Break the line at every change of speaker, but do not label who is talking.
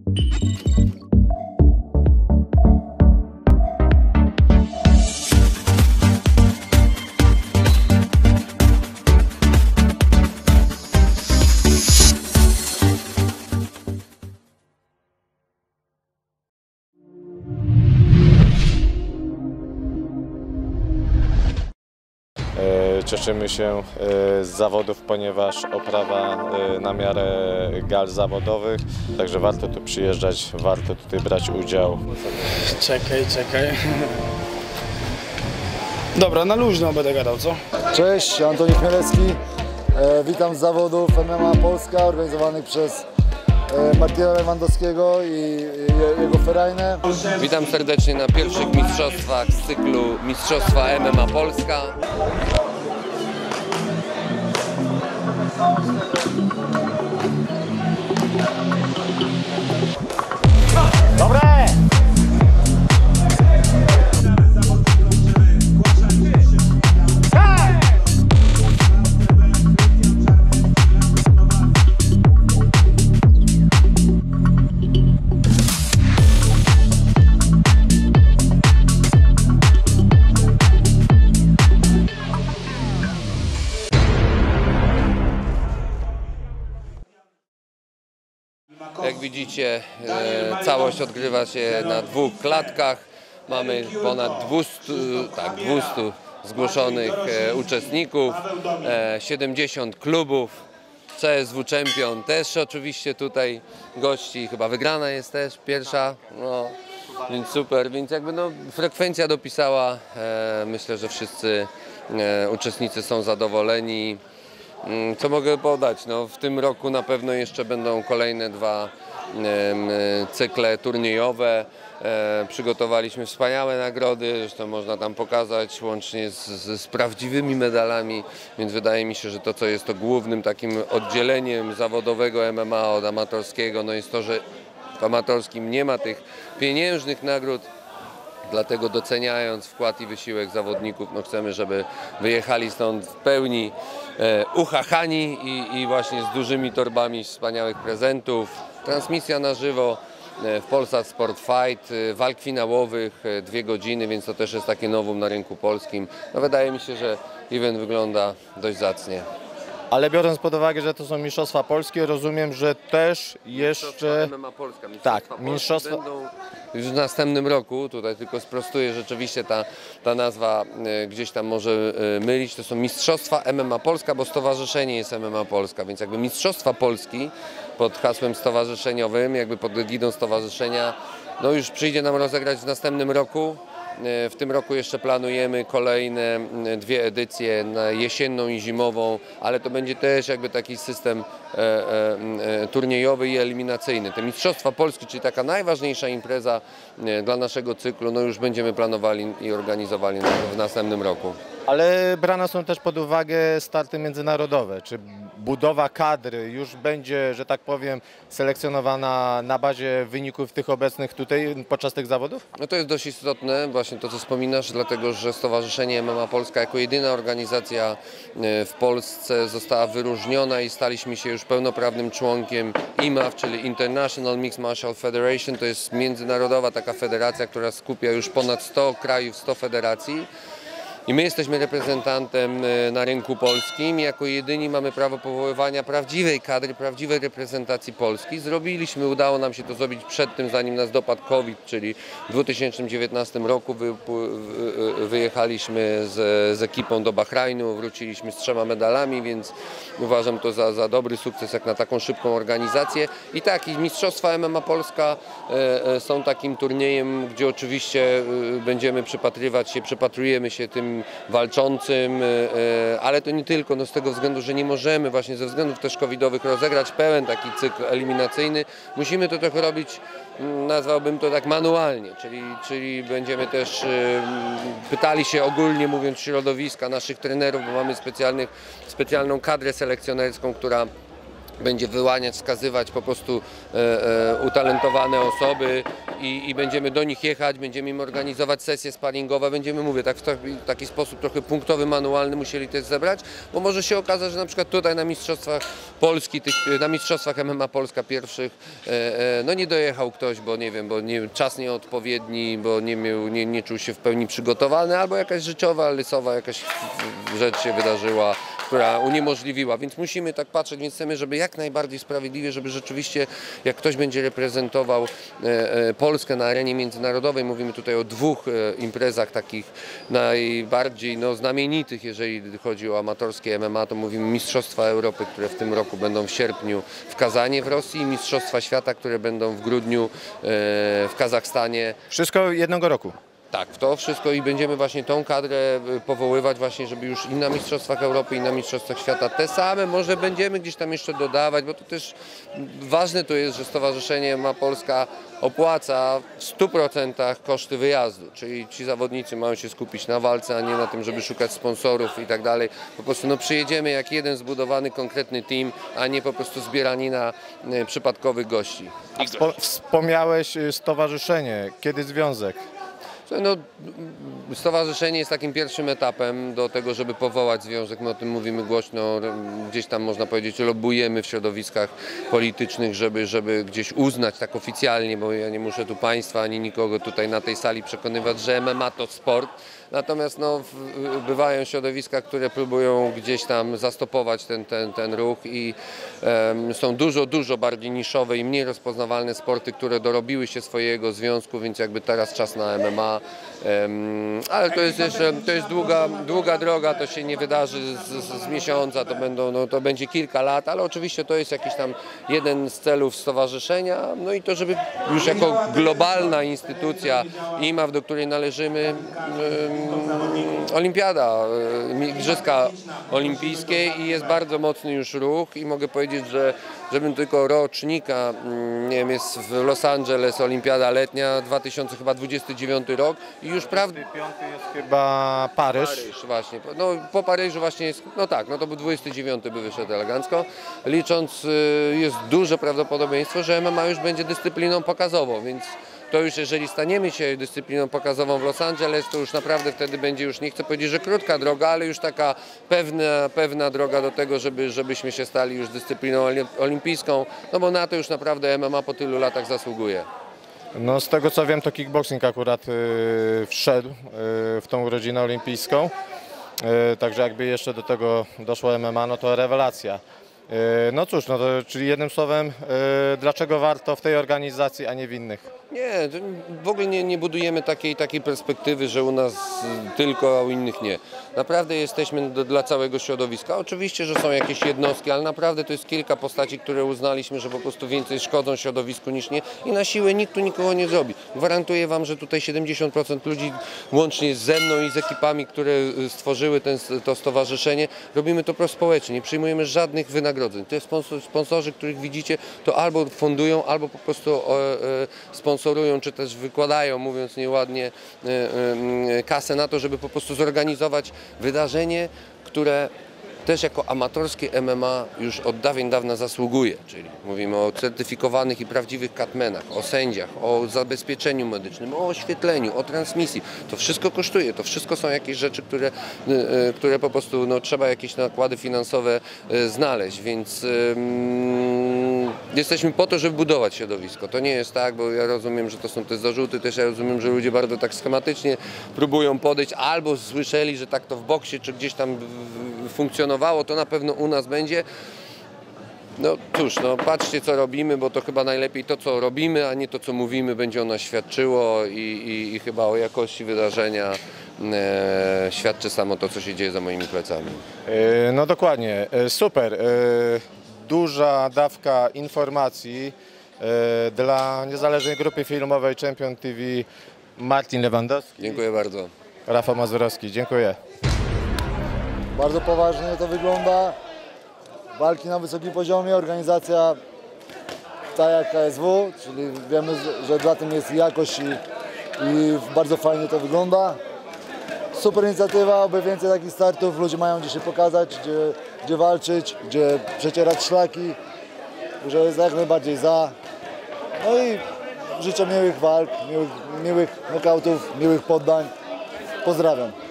Cieszymy się z zawodów, ponieważ oprawa na miarę gal zawodowych, także warto tu przyjeżdżać, warto tutaj brać udział.
Czekaj. Dobra, na luźno będę gadał, co?
Cześć, Antoni Chmielewski. Witam z zawodów MMA Polska organizowanych przez Martina Lewandowskiego i jego ferajnę.
Witam serdecznie na pierwszych mistrzostwach z cyklu Mistrzostwa MMA Polska.
Dobre!
Jak widzicie, całość odgrywa się na 2 klatkach. Mamy ponad 200 zgłoszonych uczestników, 70 klubów. CSW Champion też oczywiście tutaj gości, chyba wygrana jest też pierwsza, no, więc super, więc jakby no, frekwencja dopisała, myślę, że wszyscy uczestnicy są zadowoleni. Co mogę podać? No, w tym roku na pewno jeszcze będą kolejne 2 cykle turniejowe. Przygotowaliśmy wspaniałe nagrody, zresztą można tam pokazać łącznie z prawdziwymi medalami, więc wydaje mi się, że to, co jest to głównym takim oddzieleniem zawodowego MMA od amatorskiego, no jest to, że w amatorskim nie ma tych pieniężnych nagród. Dlatego doceniając wkład i wysiłek zawodników, no chcemy, żeby wyjechali stąd w pełni uchachani i właśnie z dużymi torbami wspaniałych prezentów. Transmisja na żywo w Polsat Sport Fight, walk finałowych 2 godziny, więc to też jest takie novum na rynku polskim. No wydaje mi się, że event wygląda dość zacnie.
Ale biorąc pod uwagę, że to są mistrzostwa polskie, rozumiem, że też jeszcze...
MMA Polska,
mistrzostwa
będą już w następnym roku, tutaj tylko sprostuję, rzeczywiście ta nazwa gdzieś tam może mylić, to są Mistrzostwa MMA Polska, bo stowarzyszenie jest MMA Polska, więc jakby Mistrzostwa Polski pod hasłem stowarzyszeniowym, jakby pod egidą stowarzyszenia, no już przyjdzie nam rozegrać w następnym roku. W tym roku jeszcze planujemy kolejne 2 edycje, na jesienną i zimową, ale to będzie też jakby taki system turniejowy i eliminacyjny. Te Mistrzostwa Polski, czyli taka najważniejsza impreza dla naszego cyklu, no już będziemy planowali i organizowali w następnym roku.
Ale brane są też pod uwagę starty międzynarodowe. Czy budowa kadry już będzie, że tak powiem, selekcjonowana na bazie wyników tych obecnych tutaj podczas tych zawodów?
No to jest dość istotne, właśnie to, co wspominasz, dlatego że Stowarzyszenie MMA Polska jako jedyna organizacja w Polsce została wyróżniona i staliśmy się już pełnoprawnym członkiem IMAF, czyli International Mixed Martial Federation. To jest międzynarodowa taka federacja, która skupia już ponad 100 krajów, 100 federacji. I my jesteśmy reprezentantem na rynku polskim i jako jedyni mamy prawo powoływania prawdziwej kadry, prawdziwej reprezentacji Polski. Udało nam się to zrobić przed tym, zanim nas dopadł COVID, czyli w 2019 roku wyjechaliśmy z ekipą do Bahrajnu, wróciliśmy z 3 medalami, więc uważam to za dobry sukces jak na taką szybką organizację. I tak, i Mistrzostwa MMA Polska są takim turniejem, gdzie oczywiście będziemy przypatrujemy się tym walczącym, ale to nie tylko, no z tego względu, że nie możemy właśnie ze względów też covidowych rozegrać pełen taki cykl eliminacyjny. Musimy to trochę robić, nazwałbym to tak manualnie, czyli będziemy też pytali się ogólnie mówiąc środowiska naszych trenerów, bo mamy specjalną kadrę selekcjonerską, która będzie wyłaniać, wskazywać po prostu utalentowane osoby i będziemy do nich jechać, będziemy im organizować sesje sparingowe, będziemy, mówię, tak w taki sposób trochę punktowy, manualny musieli też zebrać, bo może się okazać, że na przykład tutaj na Mistrzostwach Polski, na Mistrzostwach MMA Polska pierwszych, no nie dojechał ktoś, bo nie wiem, bo czas nieodpowiedni, bo nie czuł się w pełni przygotowany, albo jakaś życiowa, lysowa jakaś rzecz się wydarzyła, która uniemożliwiła, więc musimy tak patrzeć, więc chcemy, żeby jak najbardziej sprawiedliwie, żeby rzeczywiście jak ktoś będzie reprezentował Polskę na arenie międzynarodowej, mówimy tutaj o dwóch imprezach takich najbardziej znamienitych, jeżeli chodzi o amatorskie MMA, to mówimy Mistrzostwa Europy, które w tym roku będą w sierpniu w Kazanie w Rosji, Mistrzostwa Świata, które będą w grudniu w Kazachstanie.
Wszystko jednego roku.
Tak, w to wszystko i będziemy właśnie tą kadrę powoływać właśnie, żeby już i na Mistrzostwach Europy, i na Mistrzostwach Świata te same, może będziemy gdzieś tam jeszcze dodawać, bo to też ważne to jest, że Stowarzyszenie MMA Polska opłaca w 100% koszty wyjazdu, czyli ci zawodnicy mają się skupić na walce, a nie na tym, żeby szukać sponsorów i tak dalej. Po prostu przyjedziemy jak jeden zbudowany, konkretny team, a nie po prostu zbieranina przypadkowych gości.
Wspomniałeś stowarzyszenie, kiedy związek?
No, stowarzyszenie jest takim pierwszym etapem do tego, żeby powołać związek. My o tym mówimy głośno, gdzieś tam można powiedzieć lobbujemy w środowiskach politycznych, żeby gdzieś uznać tak oficjalnie, bo ja nie muszę tu Państwa ani nikogo tutaj na tej sali przekonywać, że MMA to sport. Natomiast bywają środowiska, które próbują gdzieś tam zastopować ten ruch i są dużo bardziej niszowe i mniej rozpoznawalne sporty, które dorobiły się swojego związku, więc jakby teraz czas na MMA. Ale to jest jeszcze długa droga, to się nie wydarzy z miesiąca, to będzie kilka lat, ale oczywiście to jest jakiś tam jeden z celów stowarzyszenia, no i to, żeby już jako globalna instytucja IMAF, do której należymy, Olimpiada, Igrzyska Olimpijskie i jest bardzo mocny już ruch i mogę powiedzieć, że żebym tylko rocznika, nie wiem, jest w Los Angeles Olimpiada letnia, 2029 rok i już prawda.
5 jest chyba Paryż.
Paryż właśnie, po Paryżu właśnie jest, to był 29 by wyszedł elegancko, licząc jest duże prawdopodobieństwo, że MMA już będzie dyscypliną pokazową, więc to już jeżeli staniemy się dyscypliną pokazową w Los Angeles, to już naprawdę wtedy będzie już, nie chcę powiedzieć, że krótka droga, ale już taka pewna droga do tego, żebyśmy się stali już dyscypliną olimpijską, no bo na to już naprawdę MMA po tylu latach zasługuje.
No z tego co wiem, to kickboxing akurat wszedł w tą rodzinę olimpijską, także jakby jeszcze do tego doszło MMA, no to rewelacja. No cóż, czyli jednym słowem, dlaczego warto w tej organizacji, a nie w innych?
Nie, w ogóle nie budujemy takiej perspektywy, że u nas tylko, a u innych nie. Naprawdę jesteśmy dla całego środowiska. Oczywiście, że są jakieś jednostki, ale naprawdę to jest kilka postaci, które uznaliśmy, że po prostu więcej szkodzą środowisku niż nie i na siłę nikt tu nikogo nie zrobi. Gwarantuję Wam, że tutaj 70% ludzi łącznie ze mną i z ekipami, które stworzyły to stowarzyszenie, robimy to prospołecznie, nie przyjmujemy żadnych wynagrodzeń. Te sponsorzy, których widzicie, to albo fundują, albo po prostu sponsorują, czy też wykładają, mówiąc nieładnie, kasę na to, żeby po prostu zorganizować wydarzenie, które też jako amatorskie MMA już od dawna zasługuje, czyli mówimy o certyfikowanych i prawdziwych catmenach, o sędziach, o zabezpieczeniu medycznym, o oświetleniu, o transmisji. To wszystko kosztuje, to wszystko są jakieś rzeczy, które po prostu trzeba jakieś nakłady finansowe znaleźć, więc jesteśmy po to, żeby budować środowisko. To nie jest tak, bo ja rozumiem, że to są te zarzuty, też ja rozumiem, że ludzie bardzo tak schematycznie próbują podejść, albo słyszeli, że tak to w boksie, czy gdzieś tam funkcjonowało, to na pewno u nas będzie. No cóż, patrzcie co robimy, bo to chyba najlepiej to co robimy, a nie to co mówimy będzie ono świadczyło i chyba o jakości wydarzenia świadczy samo to, co się dzieje za moimi plecami.
No dokładnie, super. Duża dawka informacji dla niezależnej grupy filmowej Champion TV. Martin Lewandowski.
Dziękuję bardzo.
Rafał Mazurowski, dziękuję.
Bardzo poważnie to wygląda. Walki na wysokim poziomie, organizacja ta jak KSW, czyli wiemy, że za tym jest jakość i bardzo fajnie to wygląda. Super inicjatywa, oby więcej takich startów, ludzie mają gdzie się pokazać, gdzie walczyć, gdzie przecierać szlaki, że jest jak najbardziej za. No i życzę miłych walk, miłych nokautów, miłych poddań. Pozdrawiam.